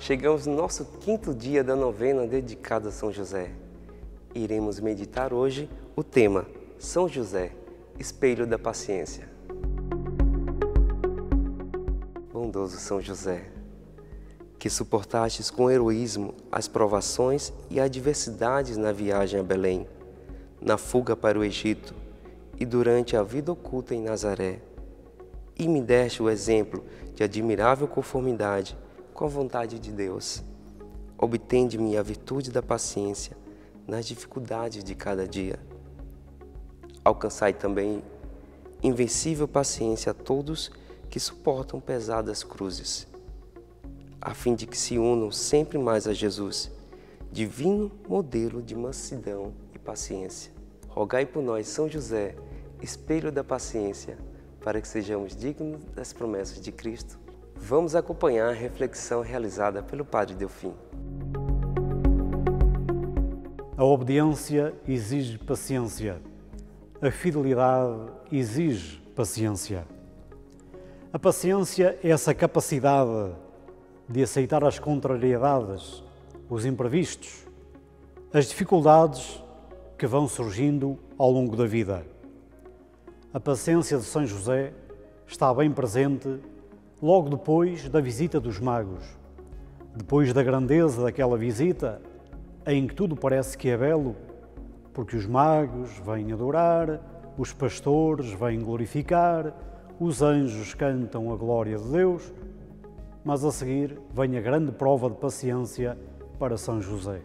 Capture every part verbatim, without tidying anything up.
chegamos no nosso quinto dia da novena dedicada a São José. Iremos meditar hoje o tema São José, espelho da paciência. Bondoso São José, que suportastes com heroísmo as provações e adversidades na viagem a Belém, na fuga para o Egito e durante a vida oculta em Nazaré, e me deste o exemplo de admirável conformidade com a vontade de Deus. Obtende-me a virtude da paciência nas dificuldades de cada dia. Alcançai também invencível paciência a todos que suportam pesadas cruzes, a fim de que se unam sempre mais a Jesus, divino modelo de mansidão e paciência. Rogai por nós, São José, espelho da paciência, para que sejamos dignos das promessas de Cristo. Vamos acompanhar a reflexão realizada pelo Padre Delfim. A obediência exige paciência. A fidelidade exige paciência. A paciência é essa capacidade de aceitar as contrariedades, os imprevistos, as dificuldades que vão surgindo ao longo da vida. A paciência de São José está bem presente logo depois da visita dos magos, depois da grandeza daquela visita, em que tudo parece que é belo, porque os magos vêm adorar, os pastores vêm glorificar, os anjos cantam a glória de Deus, mas a seguir vem a grande prova de paciência para São José.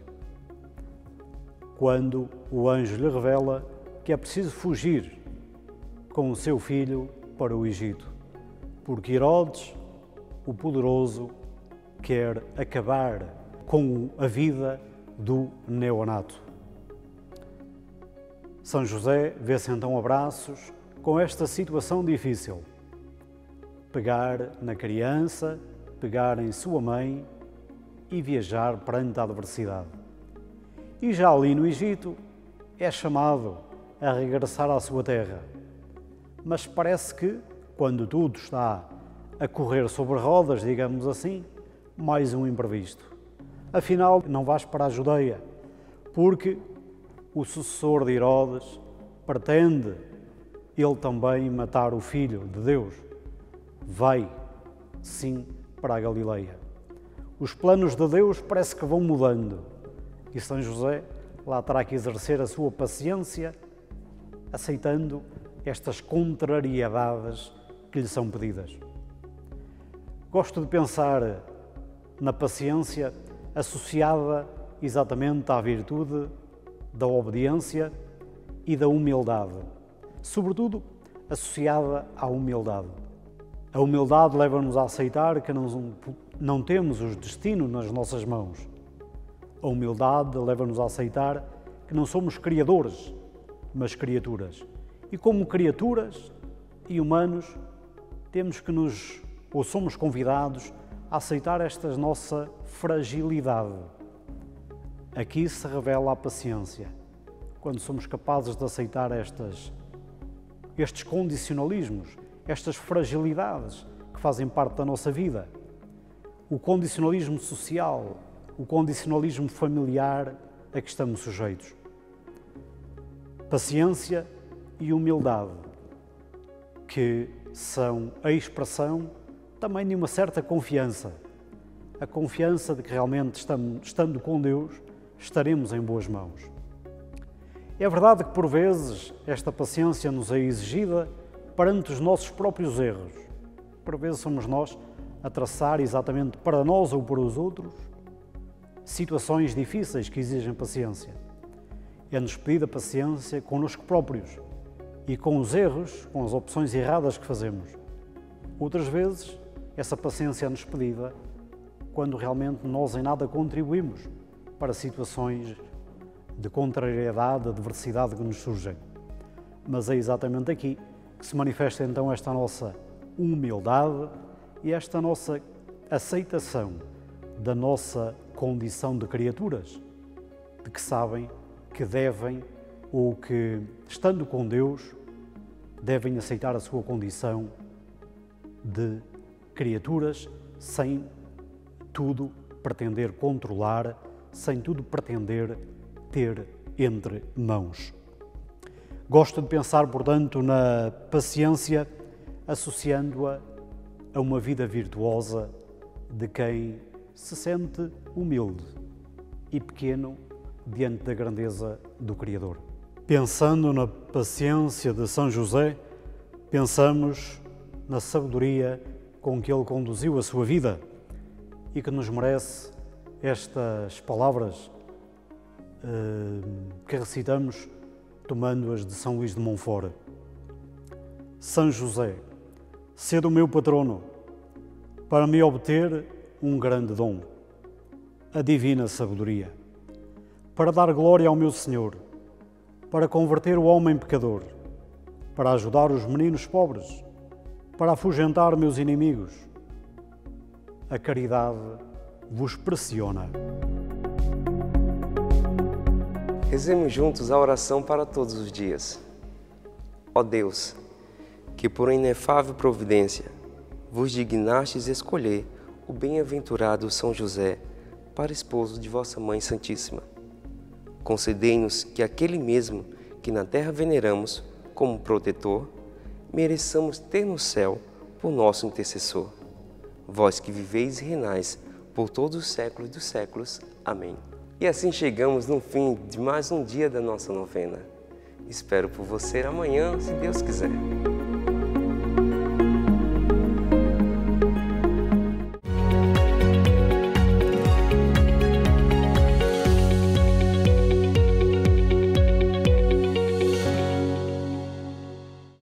Quando o anjo lhe revela que é preciso fugir com o seu filho para o Egito, porque Herodes, o poderoso, quer acabar com a vida do neonato. São José vê-se então a braços com esta situação difícil. Pegar na criança, pegar em sua mãe e viajar perante a adversidade. E já ali no Egito é chamado a regressar à sua terra. Mas parece que, quando tudo está a correr sobre rodas, digamos assim, mais um imprevisto. Afinal, não vais para a Judeia, porque o sucessor de Herodes pretende ele também matar o Filho de Deus. Vai, sim, para a Galileia. Os planos de Deus parece que vão mudando e São José lá terá que exercer a sua paciência, aceitando estas contrariedades que lhe são pedidas. Gosto de pensar na paciência associada exatamente à virtude da obediência e da humildade, sobretudo associada à humildade. A humildade leva-nos a aceitar que não, não temos os destinos nas nossas mãos. A humildade leva-nos a aceitar que não somos criadores, mas criaturas. E como criaturas e humanos, temos que nos, ou somos convidados a aceitar esta nossa fragilidade. Aqui se revela a paciência, quando somos capazes de aceitar estas, estes condicionalismos, estas fragilidades que fazem parte da nossa vida. O condicionalismo social, o condicionalismo familiar a que estamos sujeitos. Paciência e humildade, que são a expressão também de uma certa confiança. A confiança de que realmente, estamos, estando com Deus, estaremos em boas mãos. É verdade que, por vezes, esta paciência nos é exigida perante os nossos próprios erros. Por vezes somos nós a traçar exatamente para nós ou para os outros situações difíceis que exigem paciência. É-nos pedida paciência connosco próprios e com os erros, com as opções erradas que fazemos. Outras vezes, essa paciência é-nos pedida quando realmente nós em nada contribuímos para situações de contrariedade, de adversidade que nos surgem. Mas é exatamente aqui que se manifesta então esta nossa humildade e esta nossa aceitação da nossa condição de criaturas, de que sabem que devem ou que, estando com Deus, devem aceitar a sua condição de criaturas sem tudo pretender controlar, sem tudo pretender ter entre mãos. Gosto de pensar, portanto, na paciência, associando-a a uma vida virtuosa de quem se sente humilde e pequeno diante da grandeza do Criador. Pensando na paciência de São José, pensamos na sabedoria com que ele conduziu a sua vida e que nos merece estas palavras eh, que recitamos tomando-as de São Luís de Montfort. São José, sede o meu patrono, para me obter um grande dom, a divina sabedoria, para dar glória ao meu Senhor, para converter o homem pecador, para ajudar os meninos pobres, para afugentar meus inimigos. A caridade vos pressiona. Rezemos juntos a oração para todos os dias. Ó Deus, que por inefável providência vos dignastes escolher o bem-aventurado São José para esposo de vossa Mãe Santíssima, concedei-nos que aquele mesmo que na terra veneramos como protetor, mereçamos ter no céu por nosso intercessor. Vós que viveis e reinais por todos os séculos dos séculos. Amém. E assim chegamos no fim de mais um dia da nossa novena. Espero por você amanhã, se Deus quiser.